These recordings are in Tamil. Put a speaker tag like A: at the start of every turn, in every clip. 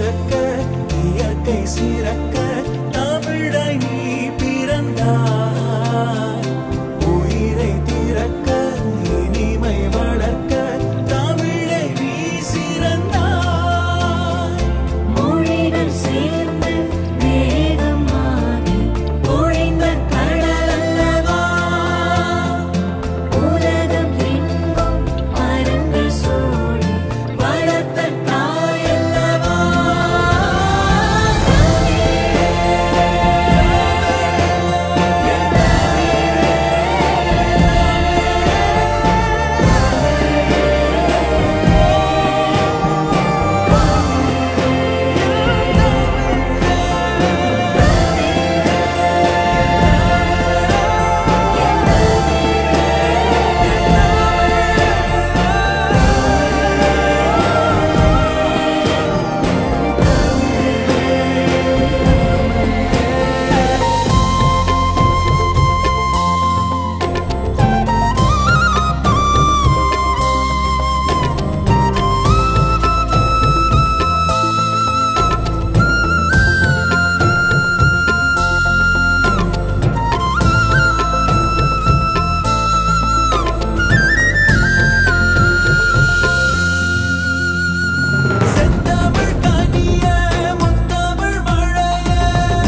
A: பிறக்க இயற்கை சிறக்க தமிழை நீ பிறந்தாய். உயிரை திறக்க இனிமை வளர்க்க தமிழை நீ சிறந்தாய்.
B: மொழிகள் சேர்ந்து வேகமாகி பொழிந்த கடல் அல்லவா, உலகம் எங்கும் மரங்கள் சூழி வளர்த்த தாய் அல்லவா. செந்தமிழ் கனியே முத்தமிழ் மழையே,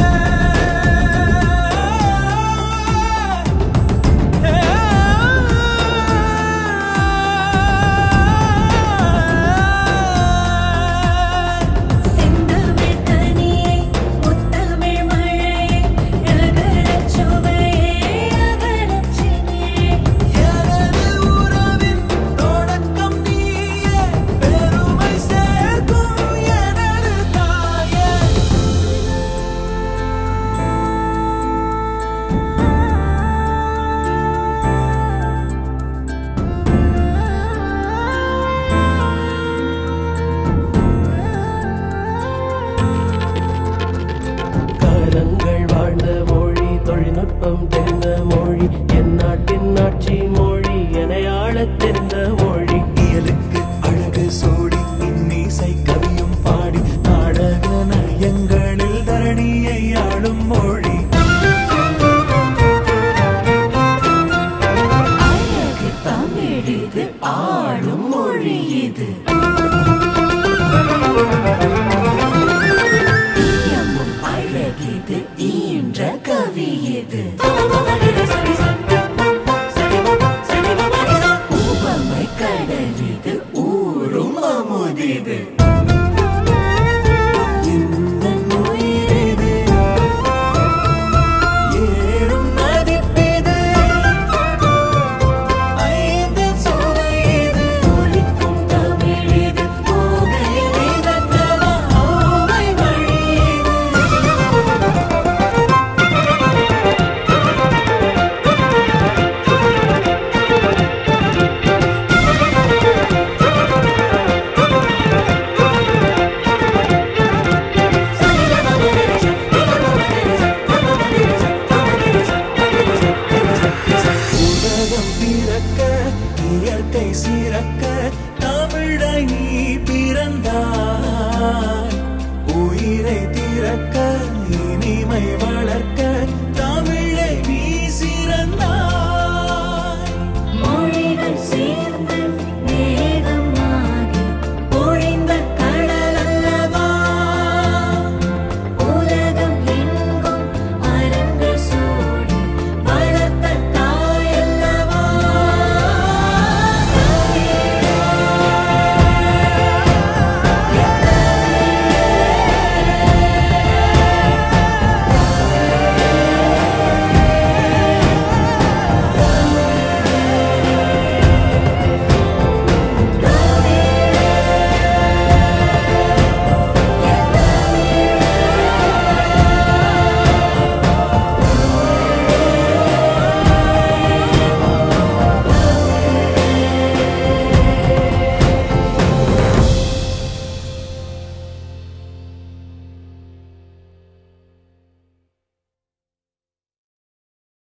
B: செந்தமிழ் கனியே முத்தமிழ் மழையே, அகரச் சுவையே அகரச் சினியே.
A: எனது உறவின் தொடக்கம் நீயே, பெருமை சேர்க்கும் எனது தாயே. காலங்கள் வாழ்ந்த மொழி, தொழில்நுட்பம் தெரிந்த மொழி, என் நாட்டின் ஆட்சி மொழி, என ஆளத் தெரிந்த மொழி. இயலுக்கு அழகு சோடி, இன்னிசை கவியும் பாடி, நாடக நயங்களில் தரணியை ஆளும் மொழி.
B: அழகு தமிழிது, ஆளும் மொழி இது. இயமும் அழகிது, ஈன்ற கவி இது. உவமை கடலிது, ஊரும் அமுதிது.